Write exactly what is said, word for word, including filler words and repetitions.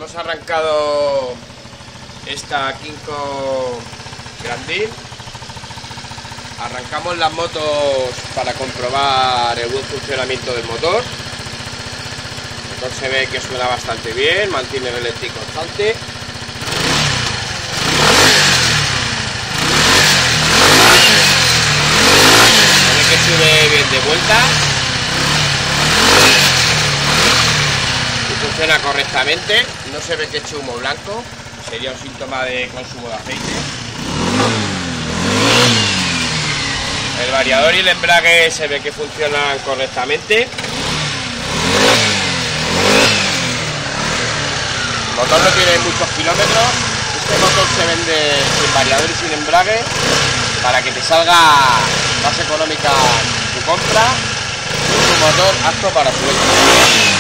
hemos arrancado esta Kinko Grandil. Arrancamos las motos para comprobar el buen funcionamiento del motor. El motor se ve que suena bastante bien, mantiene el eléctrico constante. Se ve que sube bien de vuelta y funciona correctamente. No se ve que eche humo blanco, sería un síntoma de consumo de aceite. El variador y el embrague se ve que funcionan correctamente. El motor no tiene muchos kilómetros. Este motor se vende sin variador y sin embrague para que te salga más económica tu compra. Es un motor apto para su venta.